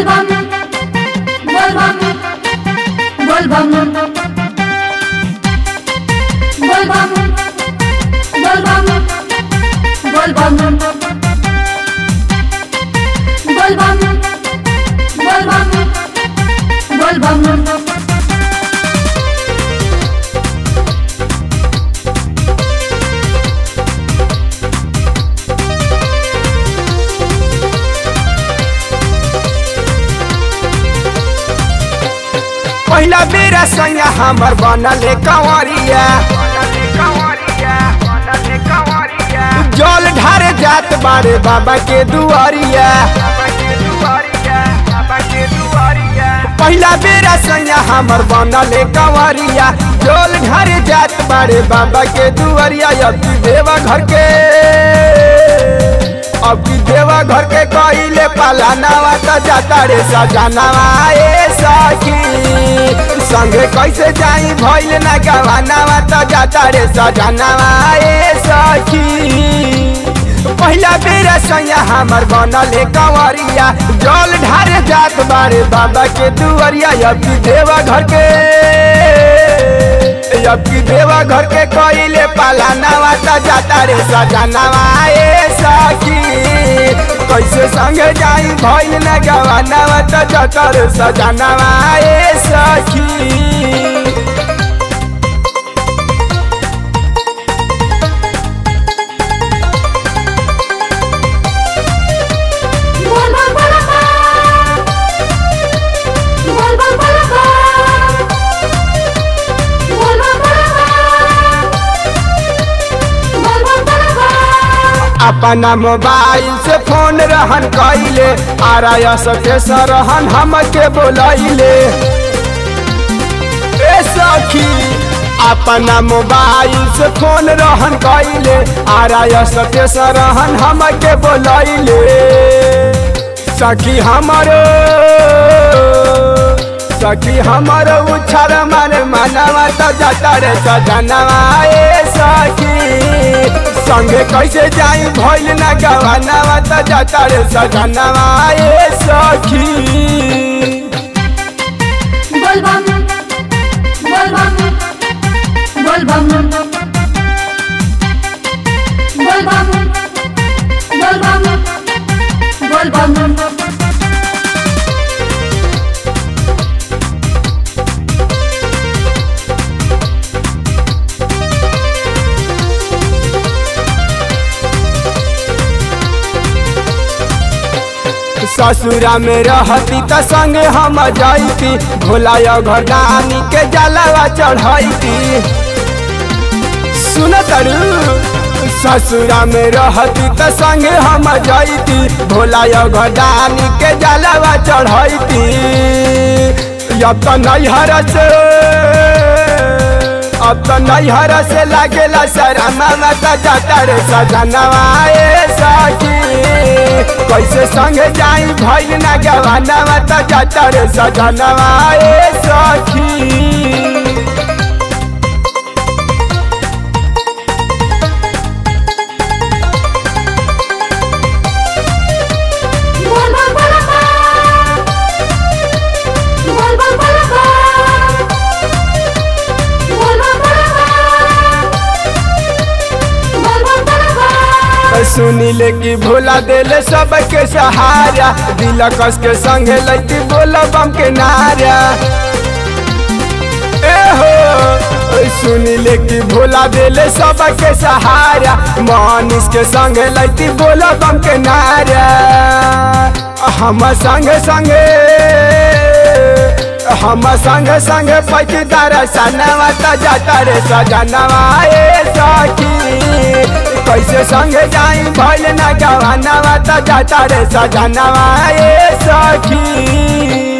बोलबम बोलबम बोलबम बोलबम बोलबम बोलबम बोलबम बोलबम बोलबम। पहिला बेरा संगा हमर बनले कंवरिया जल ढारे जात बारे बाबा के दुआरिया। पहिला बेरा संगा हमर बनले कंवरिया जल ढारे जात बारे बाबा के दुआरिया। अब की देवा घर के कहिले पालानावा त जाता रे सजनावा ए सखी संगे कैसे जाई भइल ना गवानावा त जाता रे सजनावा ए सखी। पहिला बेरा सैया हमर बनले कंवरिया जल ढारे जात बारे बाबा के दुआरिया। अब की देवा घर के कहिले पालानावा त जाता रे सजनावा ए सखी कैसे संगे जाई भइल न गवानावा त जाता रे सजनावा ए सखी। अपना मोबाइल से फोन रहन कइले आरएस के सरहन हमके बोलैले ए सखी। अपना मोबाइल से फोन रहन कइले आरएस के सरहन हमके बोलैले सखी हमरो उछर मारे मनवा त जाता रे सजनवा ए सखी संगे कैसे जाई भइल ना गवानावा त जाता रे सजनवा ए सखी। बोलबम बोलबम बोलबम बोलबम बोलबम बोलबम। ससुरा में रहती त संगे हम जाइती भोला घरदानी के जलावा चढ़ाइती। सुन तरू ससुरा में रहती त संगे हम जाइती भोला घरदानी के जलावा चढ़ाइती। अब तो नैहर से लागेला शरमावा त जाता रे सजनवा ए सखी कैसे संगे जाई भइल ना गवानावा त जाता रे सजनवा ए सखी। सुनीले की भोला देले सबके सहारा दिल कस के संगे लैती बोलबम के नारा ए हो। सुनीले की भोला देले सबके सहारा मनीष के संगे लैती बोलबम के नारा। हम संगे संगे पैती दर्शनवा त जाता रे सजनवा ए सखी कैसे संगे जाई भइल ना गवानावा त जाता रे सजनवा ए सखी।